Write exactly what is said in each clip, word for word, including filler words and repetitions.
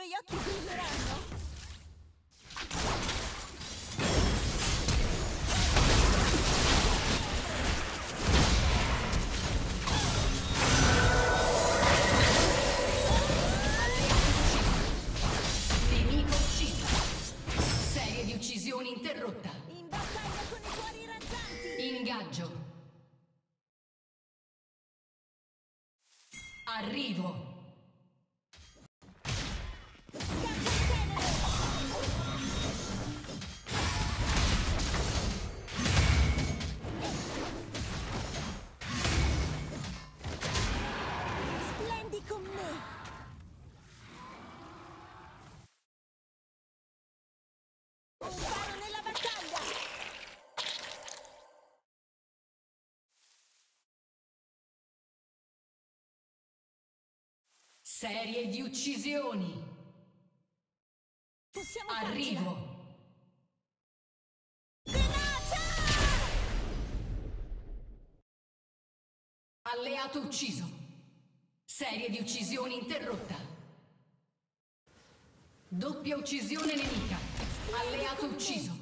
tuoi occhi brilleranno. Nemico ucciso. Serie di uccisioni interrotta. In battaglia con i cuori raggianti. Ingaggio. Arrivo. Splendi con me. Un faro nella battaglia. Serie di uccisioni. Possiamo Arrivo. farcela. Tenacia! Alleato ucciso. Serie di uccisioni interrotta. Doppia uccisione nemica. Alleato ucciso.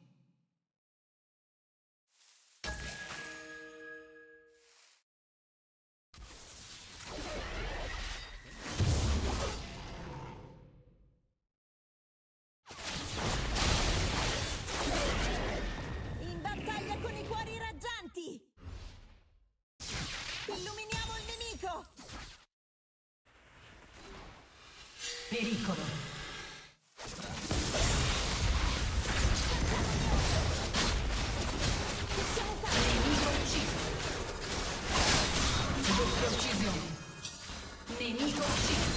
In battaglia con i cuori raggianti. Illuminiamo il nemico. Pericolo. Possiamo farcela. Nemico ucciso. Doppia uccisione. Nemico ucciso.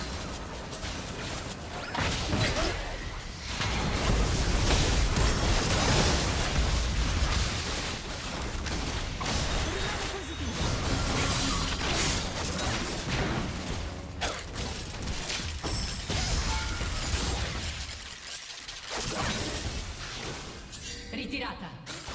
Rimane positivo. Ritirata.